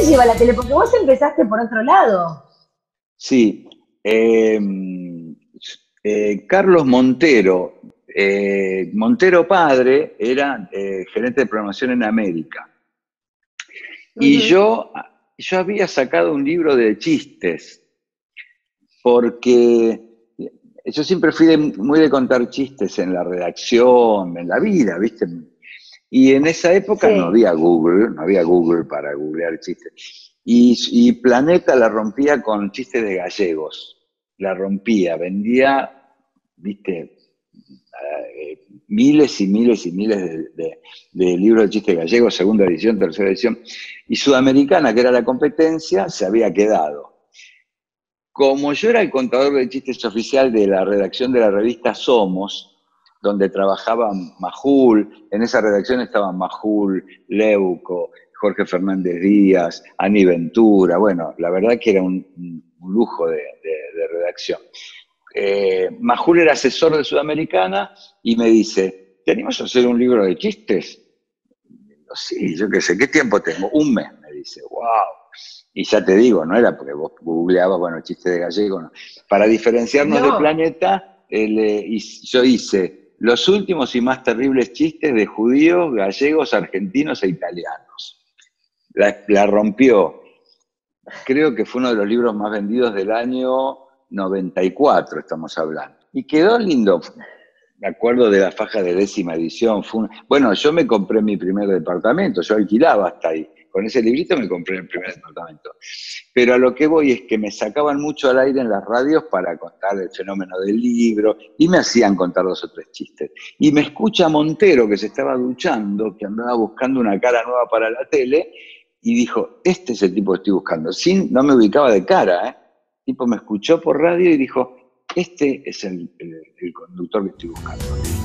te lleva a la tele? Porque vos empezaste por otro lado. Sí. Carlos Montero, Montero padre, era gerente de programación en América. Y yo había sacado un libro de chistes, porque yo siempre fui muy de contar chistes en la redacción, en la vida, ¿viste? Y en esa época no Sí. había Google para googlear chistes. Y Planeta la rompía con chistes de gallegos. La rompía, vendía, ¿viste? Miles y miles y miles de libros de chistes gallegos, segunda edición, tercera edición. Y Sudamericana, que era la competencia, se había quedado. Como yo era el contador de chistes oficial de la redacción de la revista Somos, donde trabajaba Majul, en esa redacción estaban Majul, Leuco, Jorge Fernández Díaz, Ani Ventura, bueno, la verdad que era un lujo de redacción. Majul era asesor de Sudamericana y me dice, ¿te animas a hacer un libro de chistes? Digo, sí, yo qué sé, ¿qué tiempo tengo? Un mes, me dice, wow. Y ya te digo, no era porque vos googleabas, bueno, chiste de gallego, no. Para diferenciarnos de No. Planeta, yo hice los últimos y más terribles chistes de judíos, gallegos, argentinos e italianos. La rompió. Creo que fue uno de los libros más vendidos del año 94, estamos hablando. Y quedó lindo. Me acuerdo de la faja de 10ª edición. Bueno, yo me compré mi primer departamento, yo alquilaba hasta ahí. Con ese librito me compré el primer departamento. Pero a lo que voy es que me sacaban mucho al aire en las radios para contar el fenómeno del libro y me hacían contar 2 o 3 chistes. Y me escucha Montero, que se estaba duchando, que andaba buscando una cara nueva para la tele, y dijo, este es el tipo que estoy buscando. No me ubicaba de cara, ¿eh? El tipo me escuchó por radio y dijo, este es el conductor que estoy buscando.